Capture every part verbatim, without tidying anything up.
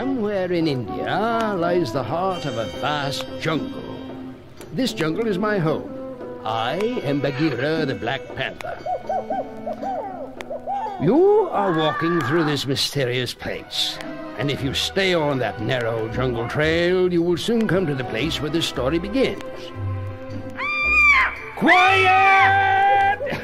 Somewhere in India lies the heart of a vast jungle. This jungle is my home. I am Bagheera the Black Panther. You are walking through this mysterious place, and if you stay on that narrow jungle trail, you will soon come to the place where this story begins. Quiet!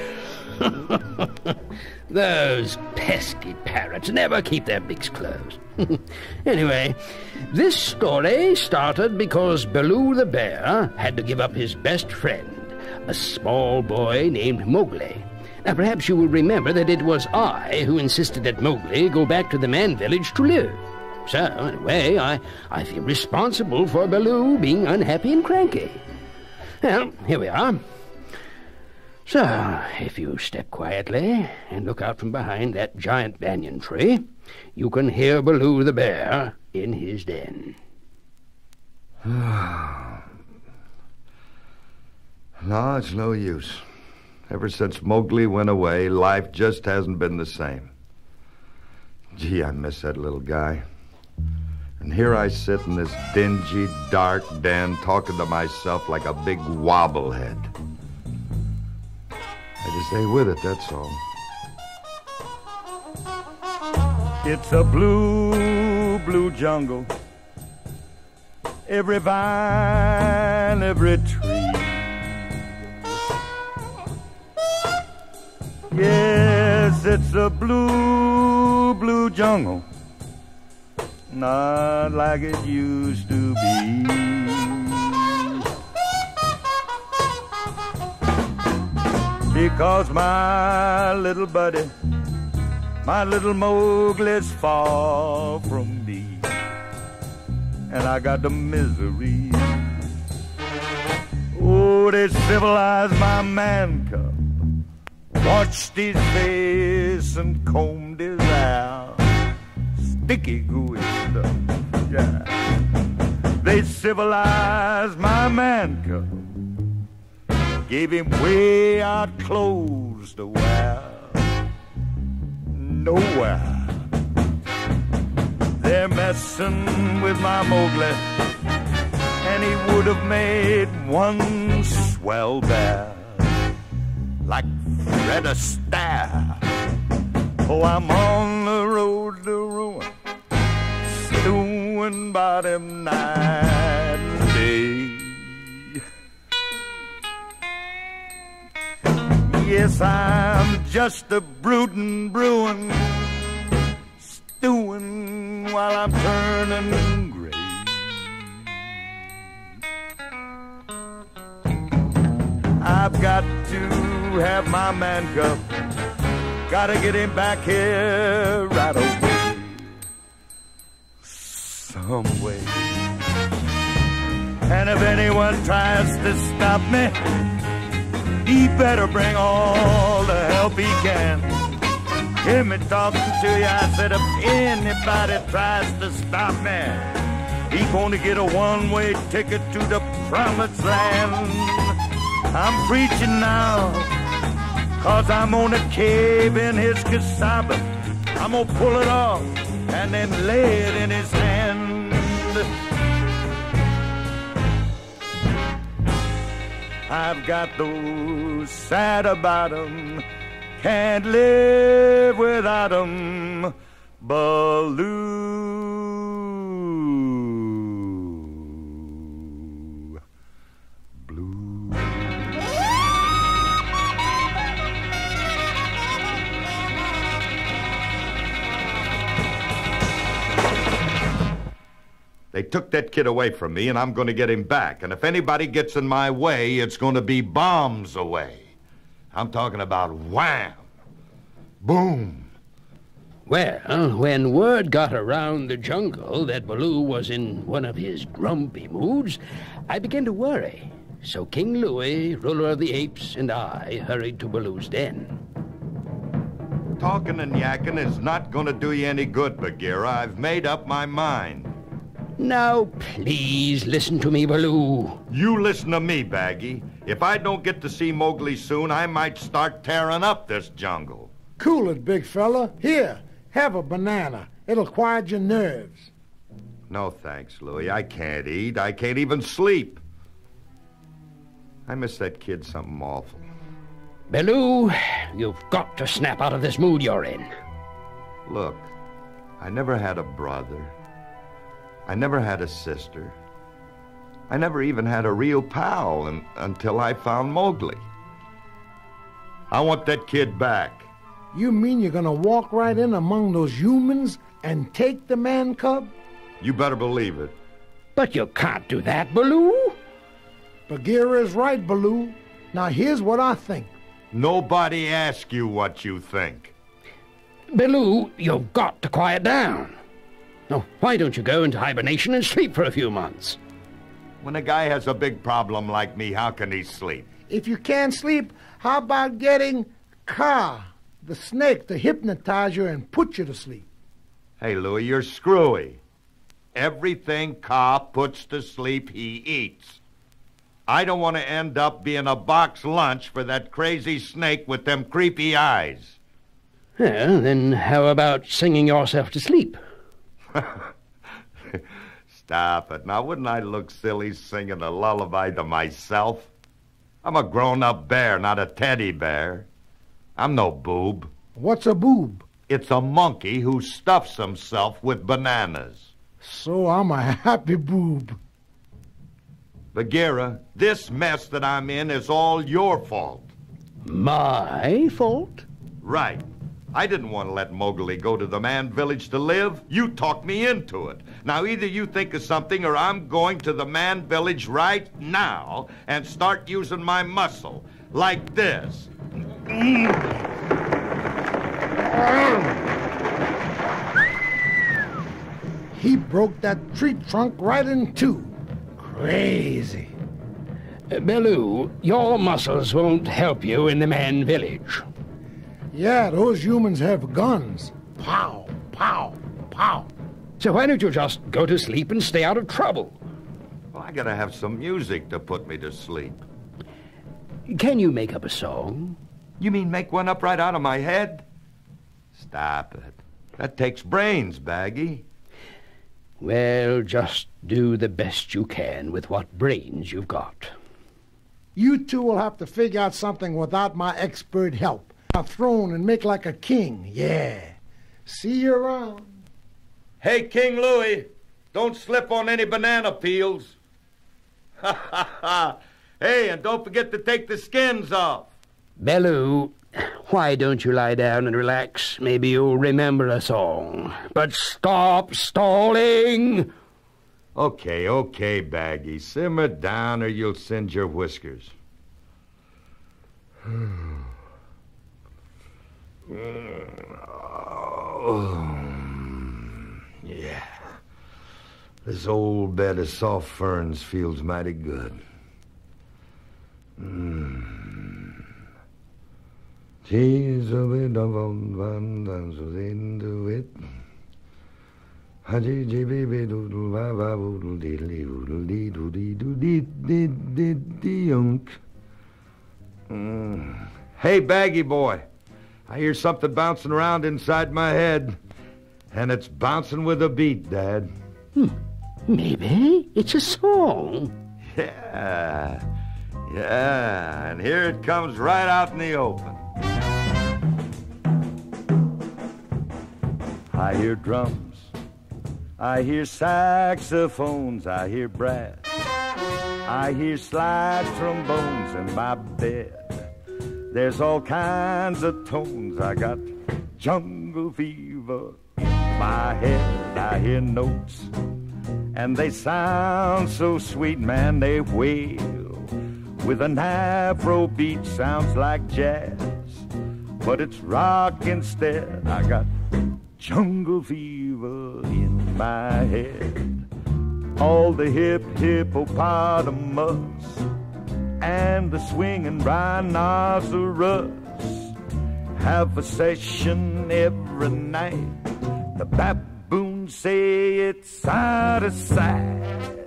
Those pesky parrots never keep their beaks closed. Anyway, this story started because Baloo the bear had to give up his best friend, a small boy named Mowgli. Now, perhaps you will remember that it was I who insisted that Mowgli go back to the man village to live. So, in a way, I, I feel responsible for Baloo being unhappy and cranky. Well, here we are. So, if you step quietly and look out from behind that giant banyan tree, you can hear Baloo the bear in his den. No, it's no use. Ever since Mowgli went away, life just hasn't been the same. Gee, I miss that little guy. And here I sit in this dingy, dark den talking to myself like a big wobblehead. I just stay with it, that's all. It's a blue, blue jungle. Every vine, every tree. Yes, it's a blue, blue jungle. Not like it used to be. Because my little buddy, my little Mowgli's far from me, and I got the misery. Oh, they civilized my man cub, washed his face and combed his hair, sticky gooey stuff, yeah. They civilized my man cub, gave him way out clothes to wear. Nowhere. They're messing with my Mowgli, and he would have made one swell bear, like Fred Astaire. Oh, I'm on the road to ruin, stewing about him night and day. Yes, I'm just a brooding, brewing, stewing while I'm turning gray. I've got to have my man cub, gotta get him back here right away, some way. And if anyone tries to stop me, he better bring all the help he can. Hear me talking to you, I said if anybody tries to stop me, he gonna get a one-way ticket to the promised land. I'm preaching now, cause I'm gonna cave in his cassava. I'm gonna pull it off and then lay it in his hand. I've got those sad about 'em, can't live without 'em, Baloo. Blue. They took that kid away from me, and I'm going to get him back. And if anybody gets in my way, it's going to be bombs away. I'm talking about wham, boom. Well, when word got around the jungle that Baloo was in one of his grumpy moods, I began to worry. So King Louie, ruler of the apes, and I hurried to Baloo's den. Talking and yakking is not going to do you any good, Bagheera. I've made up my mind. Now, please listen to me, Baloo. You listen to me, Baggy. If I don't get to see Mowgli soon, I might start tearing up this jungle. Cool it, big fella. Here, have a banana. It'll quiet your nerves. No thanks, Louie. I can't eat. I can't even sleep. I miss that kid something awful. Bellew, you've got to snap out of this mood you're in. Look, I never had a brother. I never had a sister. I never even had a real pal un- until I found Mowgli. I want that kid back. You mean you're gonna walk right in among those humans and take the man cub? You better believe it. But you can't do that, Baloo. Bagheera is right, Baloo. Now here's what I think. Nobody asked you what you think. Baloo, you've got to quiet down. Now, why don't you go into hibernation and sleep for a few months? When a guy has a big problem like me, how can he sleep? If you can't sleep, how about getting Kaa, the snake, to hypnotize you and put you to sleep? Hey, Louie, you're screwy. Everything Kaa puts to sleep, he eats. I don't want to end up being a box lunch for that crazy snake with them creepy eyes. Well, then how about singing yourself to sleep? Stop it. Now, wouldn't I look silly singing a lullaby to myself? I'm a grown-up bear, not a teddy bear. I'm no boob. What's a boob? It's a monkey who stuffs himself with bananas. So I'm a happy boob. Bagheera, this mess that I'm in is all your fault. My fault? Right. I didn't want to let Mowgli go to the man village to live. You talked me into it. Now, either you think of something or I'm going to the man village right now and start using my muscle. Like this. He broke that tree trunk right in two. Crazy. Uh, Baloo, your muscles won't help you in the man village. Yeah, those humans have guns. Pow, pow, pow. So why don't you just go to sleep and stay out of trouble? Well, I gotta have some music to put me to sleep. Can you make up a song? You mean make one up right out of my head? Stop it. That takes brains, Baggy. Well, just do the best you can with what brains you've got. You two will have to figure out something without my expert help. A throne and make like a king, yeah. See you around. Hey, King Louie, don't slip on any banana peels. Ha ha ha. Hey, and don't forget to take the skins off. Baloo, why don't you lie down and relax? Maybe you'll remember a song. But stop stalling! Okay, okay, Baggy. Simmer down or you'll singe your whiskers. Oh, yeah. This old bed of soft ferns feels mighty good. Mm. She's a bit of a one dances into it. Haji baby doodle baba doodle diddly doodle dee doodle dee dee dee dee yunk. Hey, Baggy boy. I hear something bouncing around inside my head. And it's bouncing with a beat, Dad. Hmm. Maybe it's a song. Yeah. Yeah. And here it comes right out in the open. I hear drums. I hear saxophones. I hear brass. I hear slide trombones in my bed. There's all kinds of tones. I got jungle fever in my head. I hear notes, and they sound so sweet, man, they wail. With an Afro beat, sounds like jazz, but it's rock instead. I got jungle fever in my head. All the hip hippopotamus and the swinging rhinoceros have a session every night. The baboons say it's out of sight.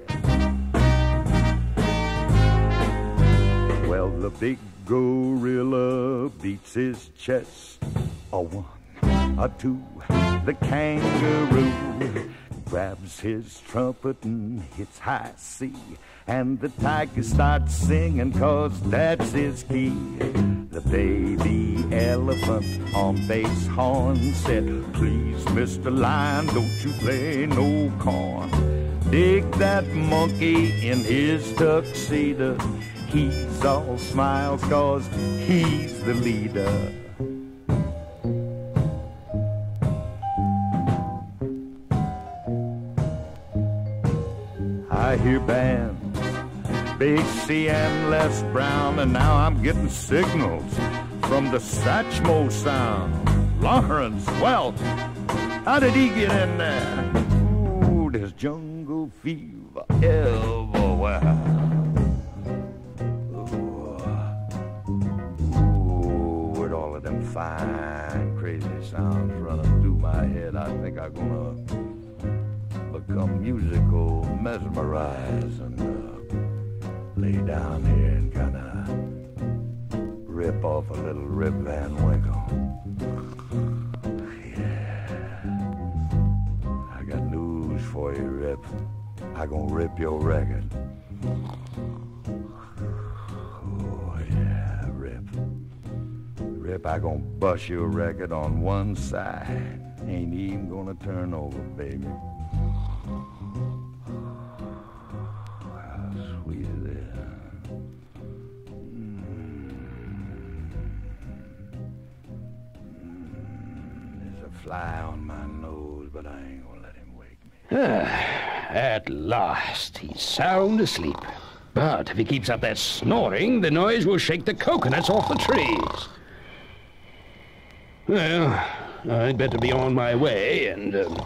Well, the big gorilla beats his chest. A one, a two, the kangaroo grabs his trumpet and hits high C. And the tiger starts singing 'cause that's his key. The baby elephant on bass horn said, "Please, Mister Lion, don't you play no corn. Dig that monkey in his tuxedo. He's all smiles 'cause he's the leader." I hear bands, Big C and Les Brown, and now I'm getting signals from the Satchmo Sound. Lawrence Welk, how did he get in there? Ooh, there's jungle fever everywhere. Ooh, ooh, with all of them fine, crazy sounds running through my head, I think I'm gonna become musical, mesmerized, and uh, lay down here and kind of rip off a little Rip Van Winkle. Yeah. I got news for you, Rip. I gonna rip your record. Oh, yeah, Rip. Rip, I gonna bust your record on one side. Ain't even gonna turn over, baby. Fly on my nose, but I ain't gonna let him wake me. At last, he's sound asleep. But if he keeps up that snoring, the noise will shake the coconuts off the trees. Well, I'd better be on my way and... Um...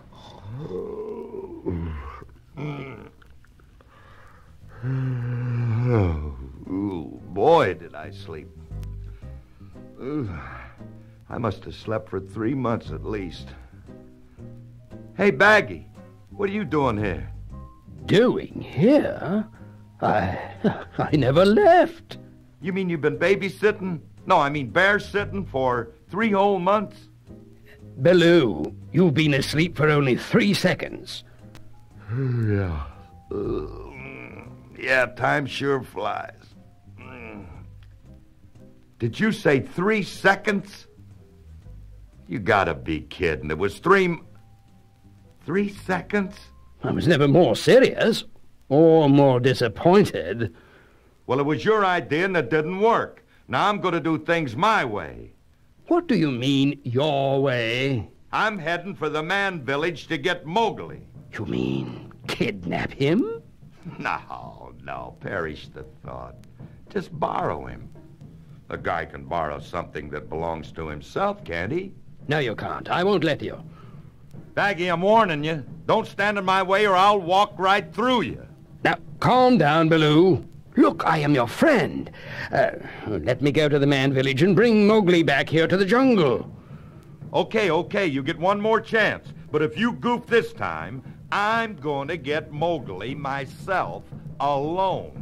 Oh, boy, did I sleep. Ooh. I must have slept for three months at least. Hey, Baggy, what are you doing here? Doing here? I... I never left. You mean you've been babysitting? No, I mean bear-sitting for three whole months? Baloo, you've been asleep for only three seconds. Yeah. Uh, yeah, time sure flies. Did you say three seconds? You gotta be kidding. It was three... Three seconds? I was never more serious. Or more disappointed. Well, it was your idea and it didn't work. Now I'm gonna do things my way. What do you mean, your way? I'm heading for the man village to get Mowgli. You mean kidnap him? No, no, perish the thought. Just borrow him. A guy can borrow something that belongs to himself, can't he? No, you can't. I won't let you. Baggy, I'm warning you. Don't stand in my way or I'll walk right through you. Now, calm down, Baloo. Look, I am your friend. Uh, let me go to the man village and bring Mowgli back here to the jungle. Okay, okay, you get one more chance. But if you goof this time, I'm going to get Mowgli myself alone.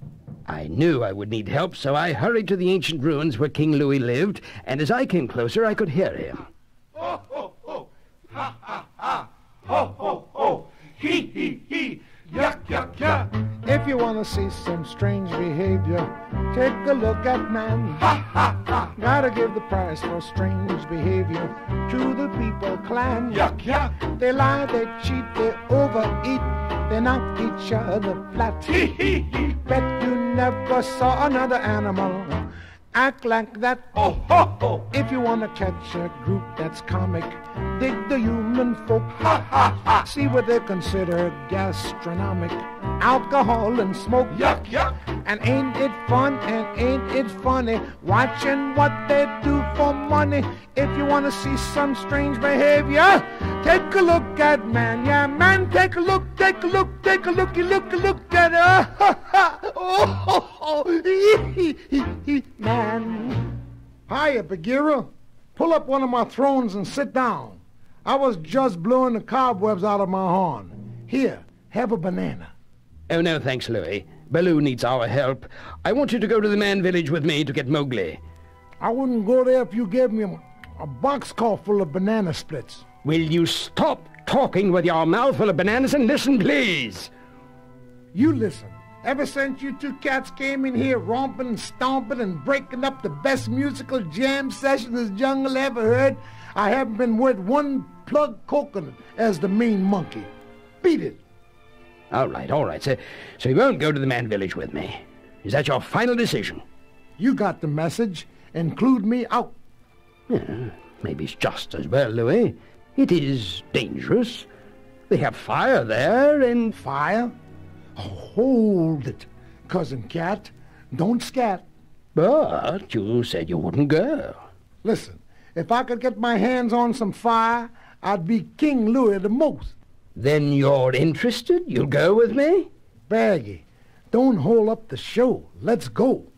I knew I would need help, so I hurried to the ancient ruins where King Louie lived, and as I came closer, I could hear him. Ho, ho, ho! Ha, ha, ha! Ho, ho, ho! Hee, hee, hee! Yuck, yuck, yuck! If you want to see some strange behavior, take a look at man. Ha, ha, ha! Gotta give the price for strange behavior to the people clan. Yuck, yuck! They lie, they cheat, they overeat, they knock each other flat. Hee, hee, hee! Bet you never saw another animal act like that. Oh, ho, ho! If you want to catch a group that's comic, dig the human folk. Ha, ha, ha! See what they consider gastronomic, alcohol and smoke. Yuck, yuck! And ain't it fun and ain't it funny watching what they do for money? If you want to see some strange behavior, take a look at man. Yeah, man, take a look, take a look, take a looky, look, look at her. Oh, ho, ho. Hee, hee, hee, man. Hiya, Bagheera. Pull up one of my thrones and sit down. I was just blowing the cobwebs out of my horn. Here, have a banana. Oh, no, thanks, Louie. Baloo needs our help. I want you to go to the man village with me to get Mowgli. I wouldn't go there if you gave me a, a boxcar full of banana splits. Will you stop talking with your mouth full of bananas and listen, please. You listen. Ever since you two cats came in here romping and stomping and breaking up the best musical jam session this jungle ever heard, I haven't been worth one plug coconut as the main monkey. Beat it. All right, all right. So, so you won't go to the man village with me. Is that your final decision? You got the message. Include me out. Yeah, maybe it's just as well, Louis. It is dangerous. They have fire there, and... Fire? Hold it, Cousin Cat. Don't scat. But you said you wouldn't go. Listen, if I could get my hands on some fire, I'd be King Louis the most. Then you're interested? You'll go with me? Baggy, don't hold up the show. Let's go.